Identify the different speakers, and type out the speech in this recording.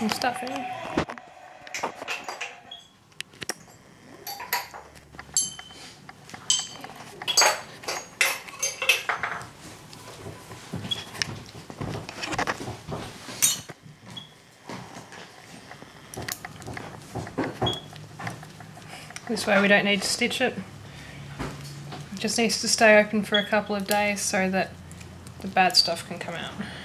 Speaker 1: and stuffing. This way we don't need to stitch it. It just needs to stay open for a couple of days so that the bad stuff can come out.